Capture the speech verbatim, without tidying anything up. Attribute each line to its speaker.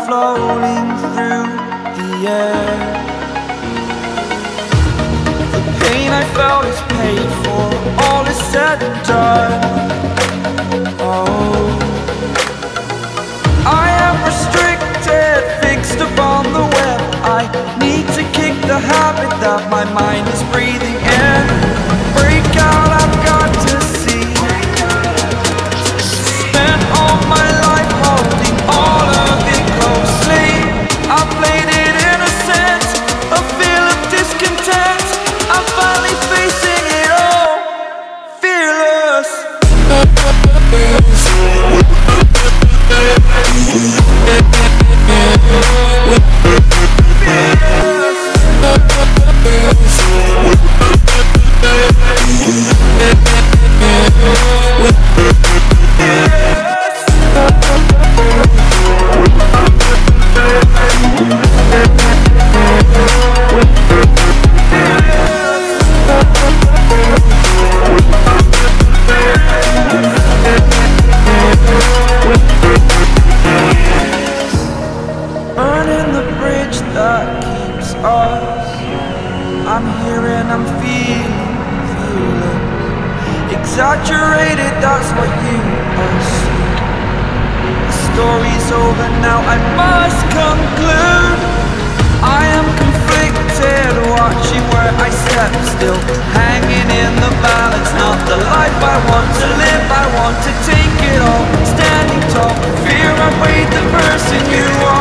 Speaker 1: floating through the air. The pain I felt is paid for, all is said and done. Oh, I am restricted, fixed upon the web. I need to kick the habit that my mind is breathing in. Break out, I've got to see. Spent all my life holding all of it closely. I played it innocent, a feel of discontent. I'm finally facing it all, fearless. Burning the bridge that keeps us. I'm here and I'm feeling, feeling exaggerated, that's what you assume. The story's over now, I must conclude. I am conflicted, watching where I step still, hanging in the balance. Not the life I want to live, I want to take it all. Standing tall, fear I weighed the person you are.